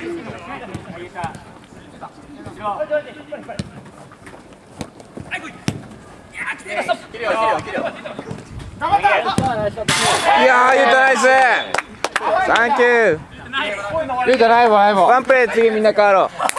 いやー、ゆうたナイス。サンキュー。ゆうたナイス。ワンプレー、次みんな変わろう。